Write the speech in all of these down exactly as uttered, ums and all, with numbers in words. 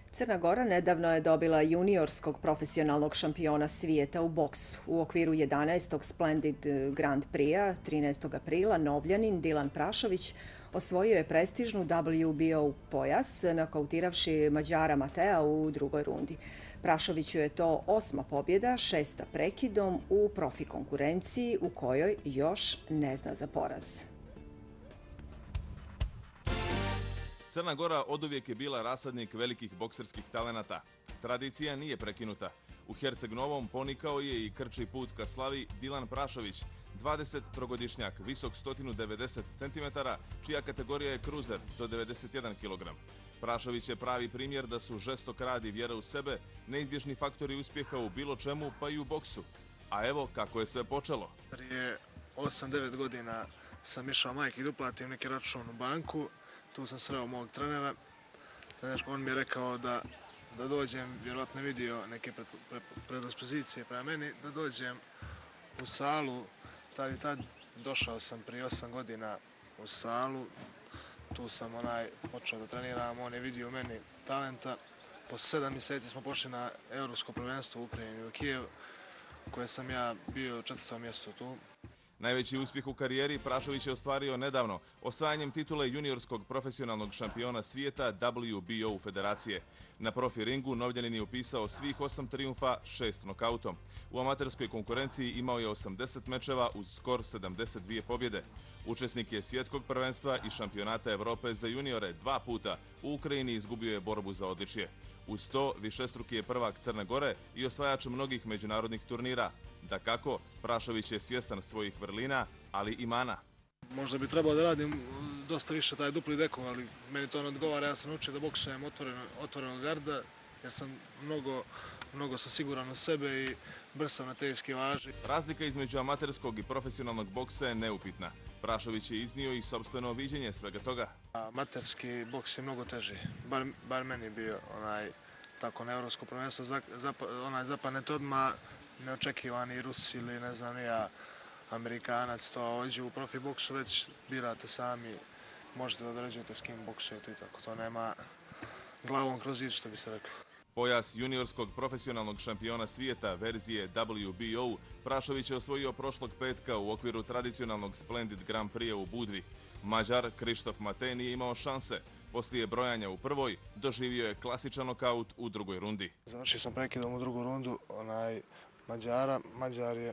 Crna Gora nedavno je dobila juniorskog profesionalnog šampiona svijeta u boksu. U okviru jedanaestog Splendid Grand Prix-a trinaestog aprila Novljanin Dilan Prašović osvojio je prestižnu W B O pojas, nokautiravši Mađara Matea u drugoj rundi. Prašoviću je to osma pobjeda, šesta prekidom u profi konkurenciji u kojoj još ne zna za poraz. Crna Gora oduvijek je bila rasadnik velikih bokserskih talenata. Tradicija nije prekinuta. U Herceg Novom ponikao je i krči put ka slavi Dilan Prašović, dvadesettrogodišnjak, visok sto devedeset centimetara, čija kategorija je kruzer do devedeset jedan kilogram. Prašović je pravi primjer da su žestok rad i vjera u sebe neizbježni faktori uspjeha u bilo čemu, pa i u boksu. A evo kako je sve počelo. Prije osam devet godina sam išao majki da uplatim neki račun u banku. Tu sam sreo mog trenera. On mi je rekao da, da dođem, vjerojatno je vidio neke predispozicije prema meni, da dođem u salu. Tad i tad došao sam prije osam godina u salu. Tu sam onaj počeo da treniram, on je vidio u meni talenta. Po sedam mjeseci smo pošli na Europsko prvenstvo u Ukrajini u Kijev, koje sam ja bio četvrto mjesto tu. Najveći uspjeh u karijeri Prašović je ostvario nedavno osvajanjem titule juniorskog profesionalnog šampiona svijeta W B O federacije. Na profi ringu Novljanin je upisao svih osam trijumfa, šest nokautom. U amaterskoj konkurenciji imao je osamdeset mečeva uz skor sedamdeset dvije pobjede. Učesnik je svjetskog prvenstva i šampionata Evrope za juniore dva puta. U Ukrajini izgubio je borbu za odličje. Uz to višestruki je prvak Crne Gore i osvajač mnogih međunarodnih turnira. Dakako, Prašović je svjestan svojih vrlina, ali i mana. Možda bi trebao da radim dosta više taj dupli deko, ali meni to ne odgovara. Ja sam naučio da boksujem otvoreno, otvorenog garda, jer sam mnogo, mnogo sam siguran u sebe i brz sam na te eskivaži. Razlika između amaterskog i profesionalnog boksa je neupitna. Prašović je iznio i sopstveno viđenje svega toga. Amaterski boks je mnogo teži, bar, bar meni bio onaj, tako na Europsko prvenstvo, zap, onaj zapanete odmah, neočekivani Rus ili ne znam ja, Amerikanac, to ođe u profi boksu već birate sami, možete da određujete s kim boksujete i tako, to nema glavom kroz zid, što bi se reklo. Pojas juniorskog profesionalnog šampiona svijeta verzije W B O Prašović je osvojio prošlog petka u okviru tradicionalnog Splendid Grand Prix u Budvi. Mađar Krištof Matej nije imao šanse. Poslije brojanja u prvoj doživio je klasičan nokaut u drugoj rundi. Završio sam prekidom u drugu rundu onaj Mađara. Mađar je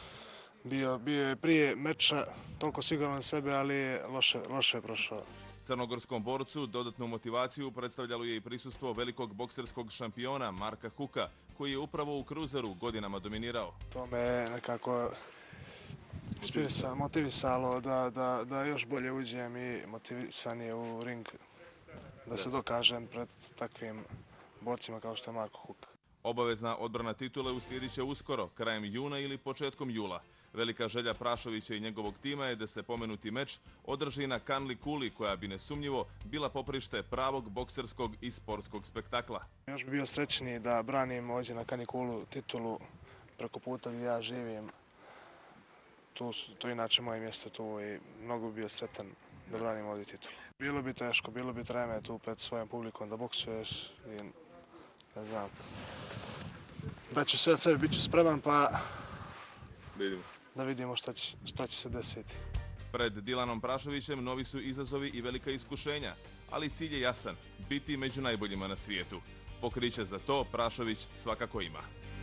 bio, bio je prije meča toliko siguran na sebe, ali je loše, loše je prošao. Crnogorskom borcu dodatnu motivaciju predstavljalo je i prisustvo velikog bokserskog šampiona Marka Huka, koji je upravo u kruzeru godinama dominirao. To me je nekako inspirisalo, motivisalo da, da, da još bolje uđem i motivisan je u ring, da se dokažem pred takvim borcima kao što je Marko Huk. Obavezna odbrana titule uslijedit će uskoro, krajem juna ili početkom jula. Velika želja Prašovića i njegovog tima je da se pomenuti meč održi na Kanli kuli, koja bi nesumnjivo bila poprište pravog bokserskog i sportskog spektakla. Još bi bio srećniji da branim ovdje na Kanli kulu titulu preko puta gdje ja živim. Tu, to je inače moje mjesto tu i mnogo bi bio sretan da branim ovdje titulu. Bilo bi teško, bilo bi treme tu pred svojom publikom da boksuješ i ne znam. Da ću sve od sebe, bit ću spreman pa Vidimo. da vidimo šta će, šta će se desiti. Pred Dilanom Prašovićem novi su izazovi i velika iskušenja, ali cilj je jasan, biti među najboljima na svijetu. Pokriće za to Prašović svakako ima.